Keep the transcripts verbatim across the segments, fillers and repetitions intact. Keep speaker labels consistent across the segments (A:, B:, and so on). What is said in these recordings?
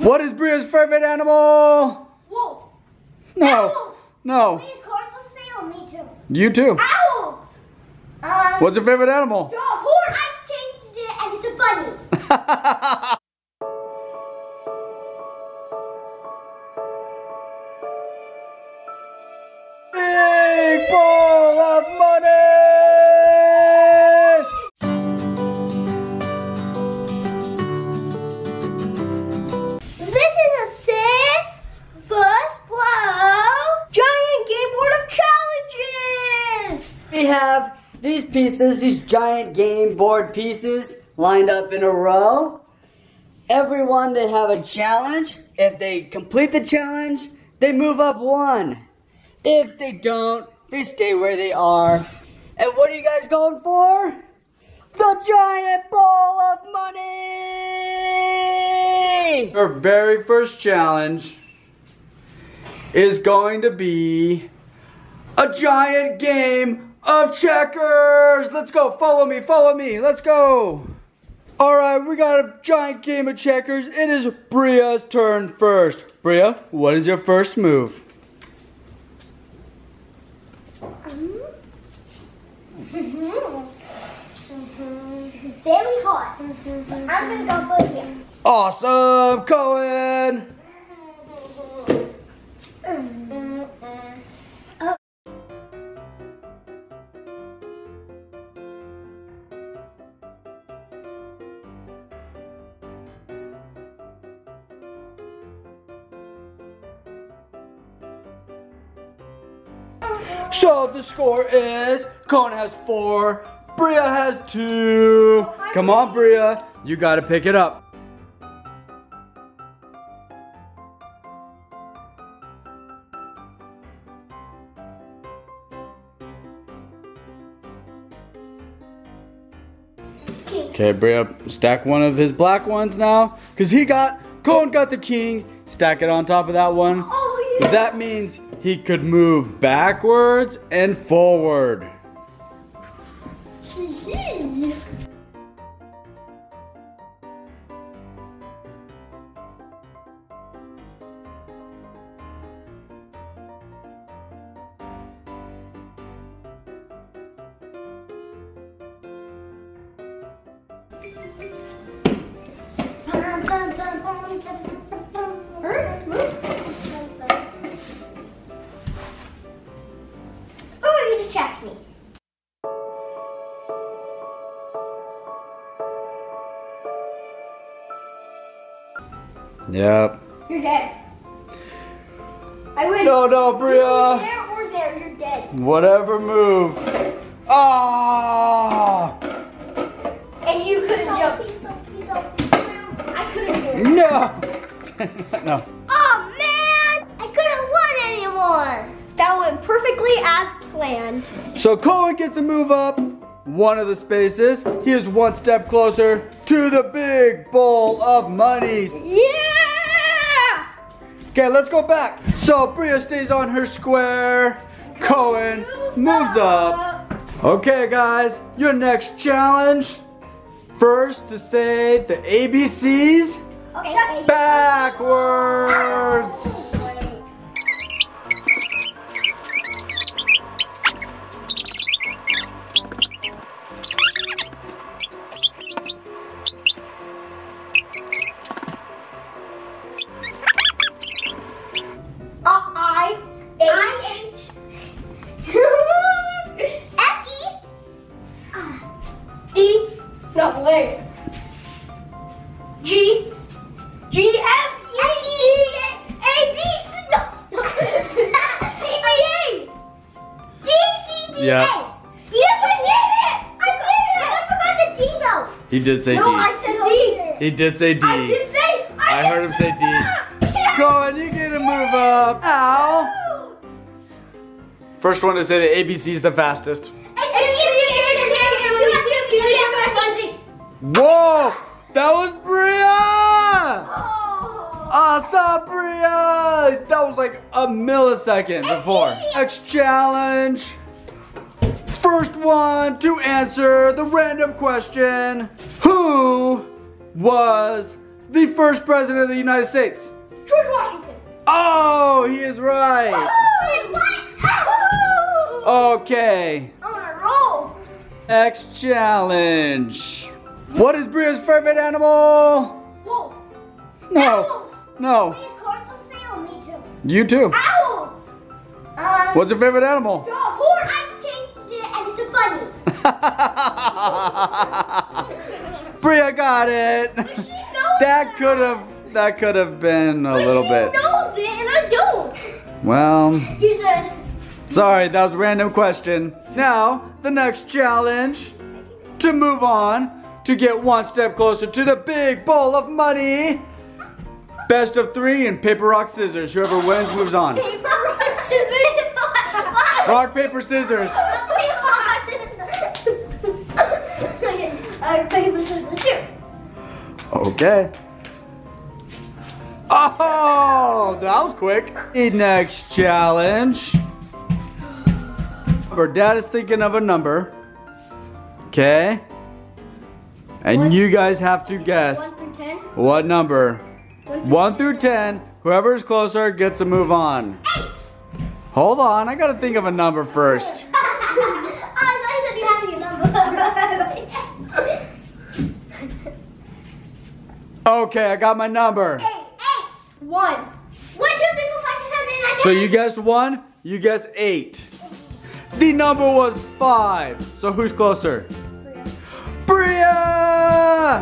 A: What is Bria's favorite animal?
B: Wolf.
A: No.
B: Owls.
A: No.
B: Please, Cody, let's say on me too.
A: You too.
B: Owls. Um,
A: What's your favorite animal?
B: Dog. Horse. I changed it and it's a bunny.
A: Big bowl of money!
B: This is a S I S first blow giant game board of challenges.
C: We have these pieces, these giant game board pieces lined up in a row. Everyone, they have a challenge. If they complete the challenge, they move up one. If they don't, they stay where they are. And what are you guys going for? The giant ball of money!
A: Our very first challenge is going to be a giant game of checkers. Let's go. Follow me. Follow me. Let's go. All right, we got a giant game of checkers. It is Bria's turn first. Bria, what is your first move?
B: Very hot. I'm gonna go for here.
A: Awesome, Cohen. So the score is Cohen has four, Bria has two. Come on, Bria, you gotta pick it up. Okay, Bria, stack one of his black ones now, because he got, Cohen got the king, stack it on top of that one.
B: Oh, yeah.
A: That means he could move backwards and forward.
B: Oh, you just checked me.
A: Yep.
B: You're dead. I win.
A: No, no, Bria.
B: There or there, you're dead.
A: Whatever move. Ah!
B: And you couldn't jump. I couldn't do it.
A: No. No.
B: Oh man! I couldn't win anymore. That went perfectly as planned.
A: So Cohen gets a move up one of the spaces. He is one step closer to the big bowl of money.
B: Yeah!
A: Okay, let's go back. So Bria stays on her square. Cohen moves up. Okay, guys, your next challenge. First to say the A B Cs
B: Okay.
A: backwards.
B: I H F E D no wait G G F E A B no C B A D C B A.
A: Yeah.
B: Yes, I did it! I did it! I forgot the D though.
A: He did say
B: No,
A: D.
B: I said D.
A: He did say D.
B: I did say. I,
A: I
B: did
A: heard him say D.
B: Yeah.
A: Cohen, you get a move up. Ow. First one to say the A B C is the fastest. Whoa! That was Bria! Awesome, Bria! That was like a millisecond before. Next challenge. First one to answer the random question. Who was the first president of the United States?
B: George Washington.
A: Oh, he is right.
B: Wait, what? Oh.
A: Okay.
B: I'm on a roll.
A: Next challenge. What is Bria's favorite animal?
B: Whoa.
A: No.
B: Owl.
A: No.
B: Me too.
A: You too.
B: Owls. Um,
A: What's your favorite animal?
B: the horse. I changed it and it's a bunny.
A: Bria got it.
B: But she knows
A: That could have that could have been a
B: But
A: little
B: she
A: bit.
B: knows it and I don't.
A: Well,
B: You said.
A: sorry, that was a random question. Now, the next challenge to move on to get one step closer to the big bowl of money. Best of three and paper, rock, scissors. Whoever wins moves on.
B: Paper, rock, scissors.
A: Rock, paper, scissors.
B: Okay, uh, paper, scissors, shoot.
A: Okay. Oh, that was quick. The next challenge. Our dad is thinking of a number. Okay. And
B: One-
A: you guys have to guess
B: One through ten.
A: what number.
B: One through
A: One through ten. Whoever is closer gets to move on.
B: Eight.
A: Hold on, I gotta think of a number first.
B: Oh, I thought you said you had your number.
A: Okay, I got my number.
B: Eight. Eight. One. One, two, three, four, five, six, seven, eight, nine,
A: So
B: ten.
A: you guessed one, you guessed eight. The number was five. So who's closer? Bria!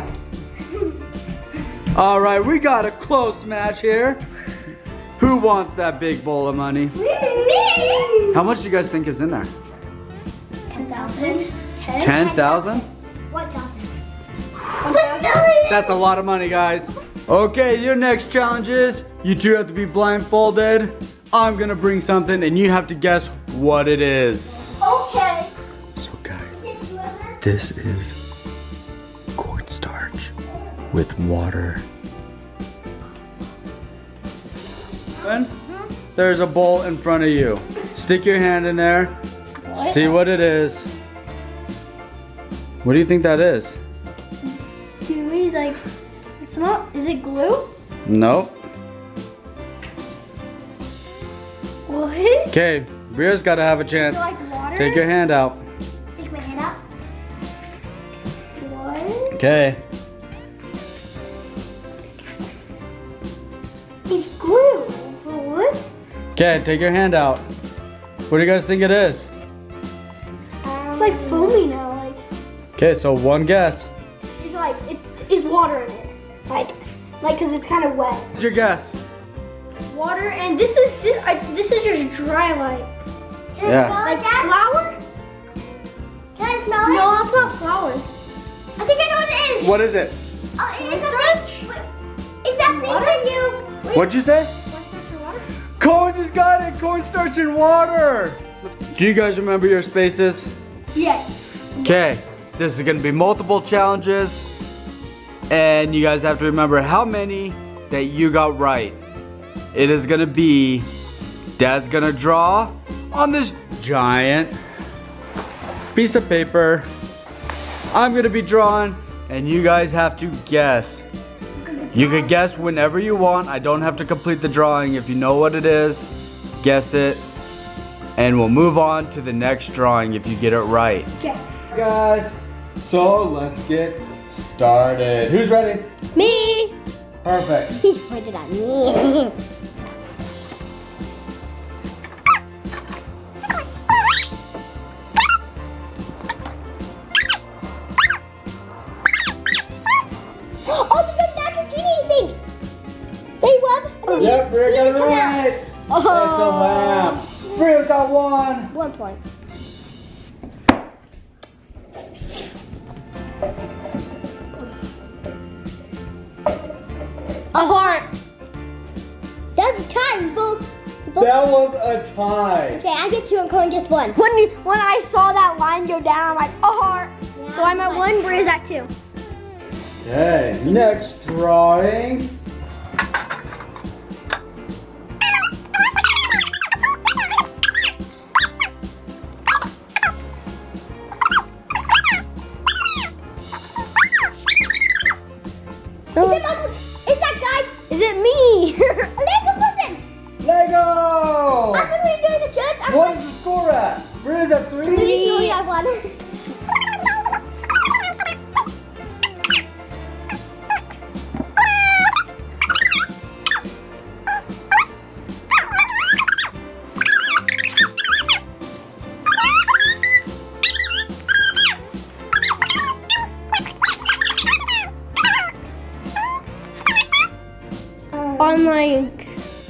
A: All right, we got a close match here. Who wants that big bowl of money?
B: Me.
A: How much do you guys think is in there?
B: Ten thousand. Ten.
A: ten thousand?
B: One thousand. One million.
A: That's a lot of money, guys. Okay, your next challenge is you two have to be blindfolded. I'm gonna bring something and you have to guess what it is.
B: Okay.
A: So guys,
B: Did you ever?
A: this is cornstarch with water. Then there's a bowl in front of you. Stick your hand in there.
B: What?
A: See what it is. What do you think that is?
B: Gooey, like, s- it's not, is it glue?
A: Nope.
B: What?
A: Okay, Bria's gotta have a chance.
B: Like water?
A: Take your hand out.
B: Take my hand out. What?
A: Okay.
B: It's glue. What?
A: Okay, take your hand out. What do you guys think it is?
B: It's like foamy now, like,
A: Okay, so one guess.
B: it's like, it is water in it. Like, like, cause it's kind of wet.
A: What's your guess?
B: Water, and this is, this, I, this is just dry, like. Can
A: Yeah.
B: I smell like flour? Can I smell it? No, that's not flour. I think I know what it is.
A: What is it?
B: Oh, it is cornstarch. It's that thing when you.
A: What'd you say?
B: Cornstarch and water?
A: Cohen just got it. Cornstarch and water. Do you guys remember your spaces?
B: Yes.
A: Okay, this is gonna be multiple challenges, and you guys have to remember how many that you got right. It is gonna be, Dad's gonna draw on this giant piece of paper. I'm gonna be drawing, and you guys have to guess. You could guess whenever you want. I don't have to complete the drawing. If you know what it is, guess it, and we'll move on to the next drawing if you get it right.
B: Okay.
A: Guys, so let's get started. Who's ready?
B: Me.
A: Perfect.
B: He pointed at me. Oh, the big Lamborghini thing. They won.
A: Yep, Bria got it right. It's a
B: Oh.
A: lamp. Bria's got one.
B: One point. A heart. That's a tie. We both. we both-
A: That was a tie.
B: Okay, I get two and Cohen gets one. When you, when I saw that line go down, I'm like, a heart. So I'm at one, Bria's at two.
A: Okay, next drawing.
B: Is it, Mom, is on like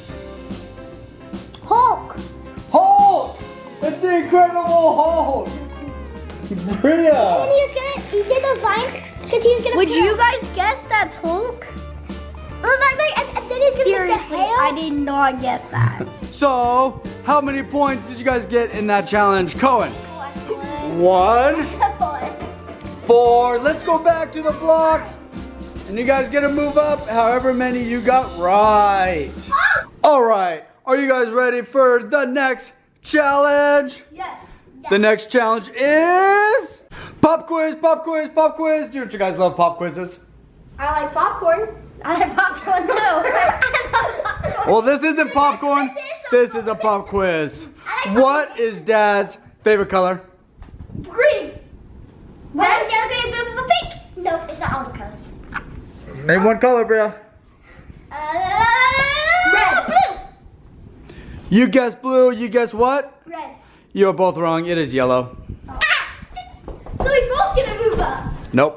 B: Hulk.
A: Hulk! It's the Incredible Hulk! Bria!
B: And he was gonna, he did those lines because he was gonna. Would you guys guess that's Hulk? Like, like, and, and then he's gonna Seriously, I did not guess that.
A: So, how many points did you guys get in that challenge? Cohen? One. One. Four. Let's go back to the blocks. And you guys get to move up however many you got right. All right. Are you guys ready for the next challenge?
B: Yes. yes.
A: The next challenge is pop quiz, pop quiz, pop quiz. Do you guys love pop quizzes?
B: I like popcorn. I like popcorn too.
A: Well, this isn't popcorn. This is a pop quiz. What is Dad's favorite color?
B: Green. Red, yellow, green, blue, blue, pink. Nope, it's not all the colors.
A: Name one color, Bria.
B: Uh, red. Blue.
A: You guess blue. You guess what?
B: Red.
A: You're both wrong. It is yellow.
B: Ah! So we both get a move up.
A: Nope.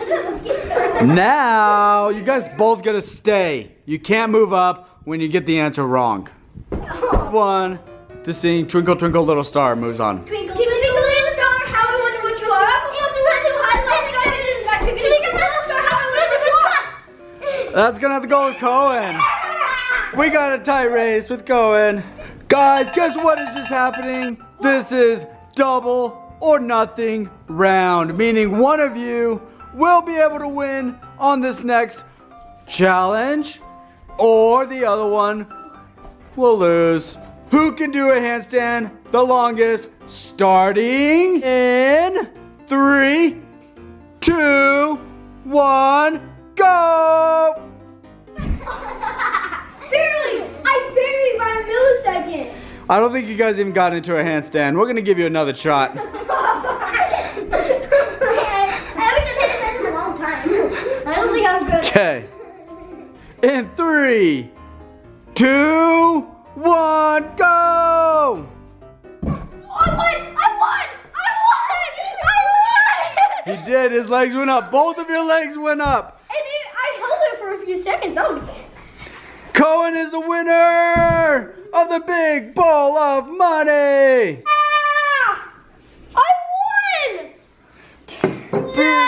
A: Now, you guys both gotta stay. You can't move up when you get the answer wrong. One to sing Twinkle Twinkle Little Star moves on.
B: Twinkle, twinkle, little star, how I wonder what you are.
A: That's gonna have to go with Cohen. We got a tie race with Cohen. Guys, guess what is just happening? This is double or nothing round, meaning one of you will be able to win on this next challenge, or the other one will lose. Who can do a handstand the longest? Starting in three, two, one, go!
B: Barely! I barely by a millisecond.
A: I don't think you guys even got into a handstand. We're gonna give you another shot.
B: I haven't done handstand in a long time. I don't think I'm good.
A: Okay. In three, two, one, go!
B: I won! I won! I won! I won!
A: He did. His legs went up. Both of your legs went up.
B: And it, I held it for a few seconds. That was good.
A: Cohen is the winner of the big bowl of money.
B: Ah! I won! No!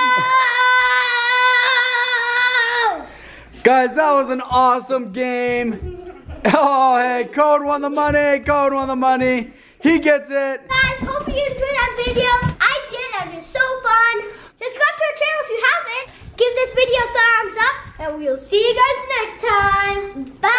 A: Guys, that was an awesome game. Oh, hey, Cohen won the money. Cohen won the money. He gets it.
B: Guys, hope you enjoyed that video. I did. It was so fun. Subscribe to our channel if you haven't. Give this video a thumbs up. And we'll see you guys next time. Bye.